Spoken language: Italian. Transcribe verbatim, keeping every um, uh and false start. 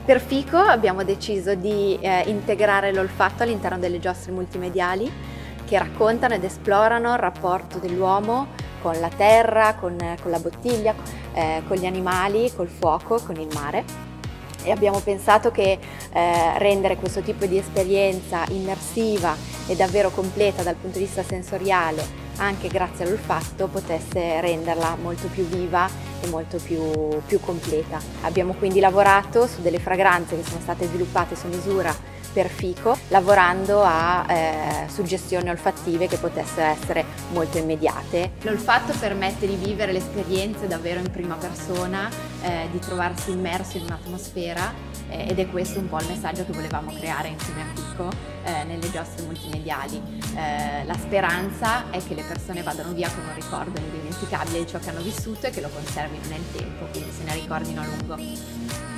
Per Fico abbiamo deciso di eh, integrare l'olfatto all'interno delle giostre multimediali che raccontano ed esplorano il rapporto dell'uomo con la terra, con, con la bottiglia, eh, con gli animali, col fuoco, con il mare. E abbiamo pensato che eh, rendere questo tipo di esperienza immersiva e davvero completa dal punto di vista sensoriale, anche grazie all'olfatto, potesse renderla molto più viva e molto più, più completa. Abbiamo quindi lavorato su delle fragranze che sono state sviluppate su misura per Fico, lavorando a eh, suggestioni olfattive che potessero essere molto immediate. L'olfatto permette di vivere le esperienze davvero in prima persona, eh, di trovarsi immerso in un'atmosfera eh, ed è questo un po' il messaggio che volevamo creare insieme a Fico eh, nelle giostre multimediali. Eh, la speranza è che le persone vadano via con un ricordo indimenticabile di ciò che hanno vissuto e che lo conservino nel tempo, quindi se ne ricordino a lungo.